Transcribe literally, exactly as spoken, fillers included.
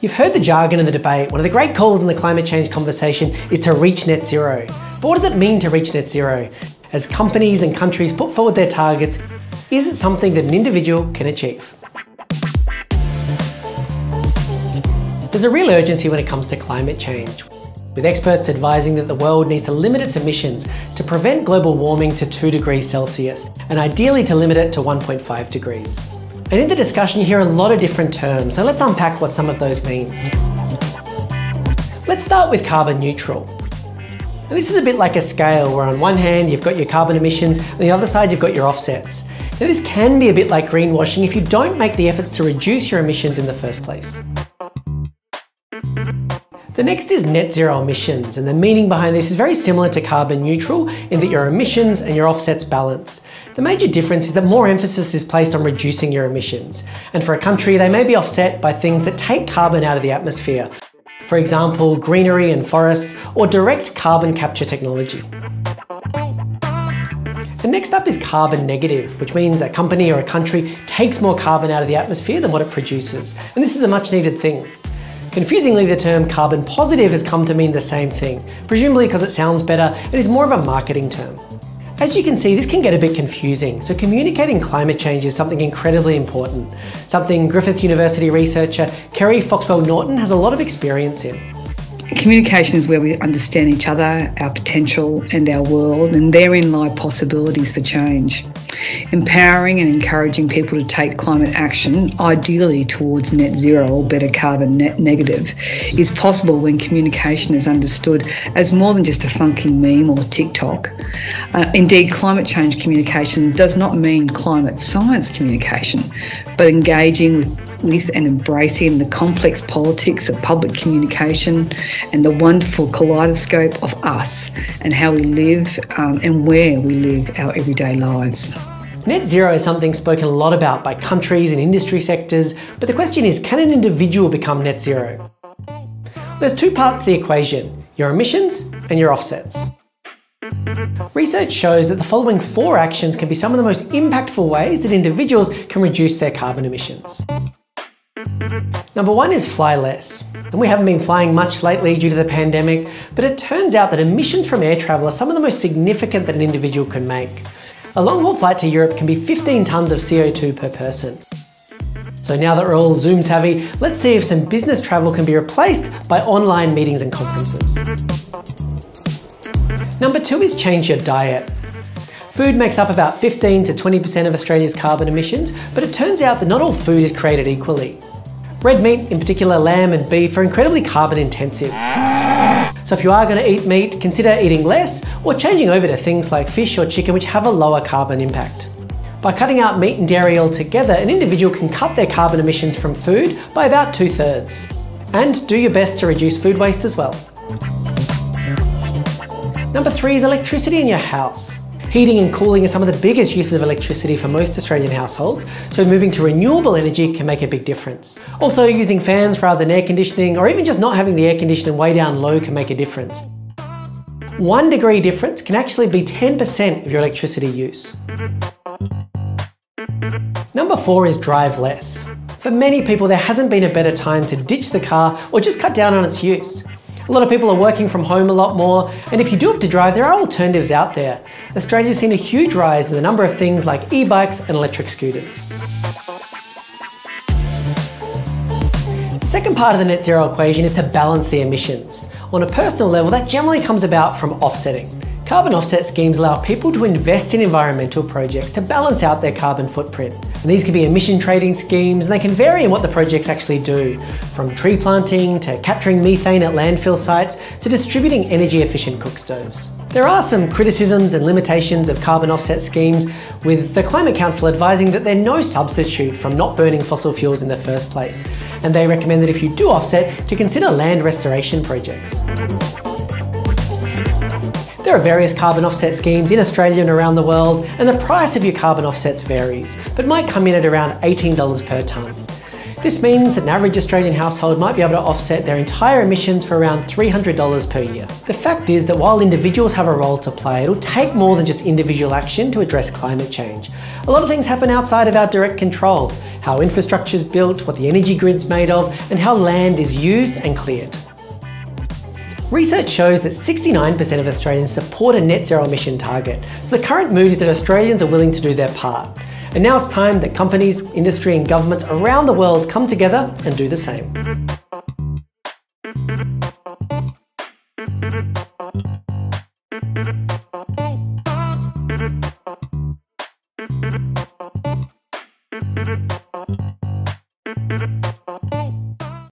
You've heard the jargon in the debate. One of the great calls in the climate change conversation is to reach net zero. But what does it mean to reach net zero? As companies and countries put forward their targets, is it something that an individual can achieve? There's a real urgency when it comes to climate change, with experts advising that the world needs to limit its emissions to prevent global warming to two degrees Celsius, and ideally to limit it to one point five degrees. And in the discussion you hear a lot of different terms, so let's unpack what some of those mean. Let's start with carbon neutral. And this is a bit like a scale where on one hand you've got your carbon emissions, on the other side you've got your offsets. Now this can be a bit like greenwashing if you don't make the efforts to reduce your emissions in the first place. The next is net zero emissions, and the meaning behind this is very similar to carbon neutral in that your emissions and your offsets balance. The major difference is that more emphasis is placed on reducing your emissions, and for a country they may be offset by things that take carbon out of the atmosphere. For example, greenery and forests, or direct carbon capture technology. And next up is carbon negative, which means a company or a country takes more carbon out of the atmosphere than what it produces. And this is a much needed thing. Confusingly, the term carbon positive has come to mean the same thing, presumably because it sounds better and is more of a marketing term. As you can see, this can get a bit confusing, so communicating climate change is something incredibly important, something Griffith University researcher Kerrie Foxwell-Norton has a lot of experience in. Communication is where we understand each other, our potential and our world, and therein lie possibilities for change. Empowering and encouraging people to take climate action, ideally towards net zero or better carbon net negative, is possible when communication is understood as more than just a funky meme or TikTok. Uh, indeed, climate change communication does not mean climate science communication, but engaging with with and embracing the complex politics of public communication and the wonderful kaleidoscope of us and how we live um, and where we live our everyday lives. Net zero is something spoken a lot about by countries and industry sectors, but the question is, can an individual become net zero? There's two parts to the equation: your emissions and your offsets. Research shows that the following four actions can be some of the most impactful ways that individuals can reduce their carbon emissions. Number one is fly less. And we haven't been flying much lately due to the pandemic, but it turns out that emissions from air travel are some of the most significant that an individual can make. A long-haul flight to Europe can be fifteen tonnes of C O two per person. So now that we're all Zoom savvy, let's see if some business travel can be replaced by online meetings and conferences. Number two is change your diet. Food makes up about fifteen to twenty percent of Australia's carbon emissions, but it turns out that not all food is created equally. Red meat, in particular lamb and beef, are incredibly carbon intensive. So if you are going to eat meat, consider eating less or changing over to things like fish or chicken, which have a lower carbon impact. By cutting out meat and dairy altogether, an individual can cut their carbon emissions from food by about two thirds. And do your best to reduce food waste as well. Number three is electricity in your house. Heating and cooling are some of the biggest uses of electricity for most Australian households, so moving to renewable energy can make a big difference. Also, using fans rather than air conditioning, or even just not having the air conditioning way down low, can make a difference. One degree difference can actually be ten percent of your electricity use. Number four is drive less. For many people, there hasn't been a better time to ditch the car or just cut down on its use. A lot of people are working from home a lot more, and if you do have to drive, there are alternatives out there. Australia's seen a huge rise in the number of things like e-bikes and electric scooters. The second part of the net zero equation is to balance the emissions. On a personal level, that generally comes about from offsetting. Carbon offset schemes allow people to invest in environmental projects to balance out their carbon footprint. And these can be emission trading schemes, and they can vary in what the projects actually do, from tree planting to capturing methane at landfill sites to distributing energy efficient cook stoves. There are some criticisms and limitations of carbon offset schemes, with the Climate Council advising that they're no substitute from not burning fossil fuels in the first place. And they recommend that if you do offset, to consider land restoration projects. There are various carbon offset schemes in Australia and around the world, and the price of your carbon offsets varies, but might come in at around eighteen dollars per tonne. This means that an average Australian household might be able to offset their entire emissions for around three hundred dollars per year. The fact is that while individuals have a role to play, it'll take more than just individual action to address climate change. A lot of things happen outside of our direct control, how infrastructure is built, what the energy grid's made of, and how land is used and cleared. Research shows that sixty-nine percent of Australians support a net zero emission target, so the current mood is that Australians are willing to do their part. And now it's time that companies, industry and governments around the world come together and do the same.